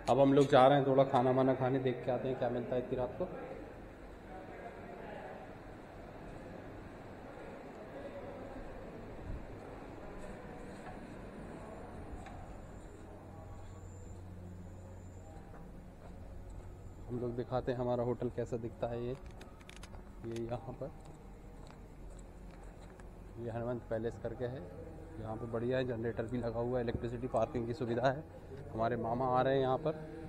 अब हम लोग जा रहे हैं थोड़ा खाना वाना खाने, देख के आते हैं क्या मिलता है इतनी रात को। हम लोग दिखाते हैं हमारा होटल कैसा दिखता है। ये यहाँ पर ये हनुमंत पैलेस करके है, यहाँ पे बढ़िया है, जनरेटर भी लगा हुआ है, इलेक्ट्रिसिटी, पार्किंग की सुविधा है। हमारे मामा आ रहे हैं यहाँ पर।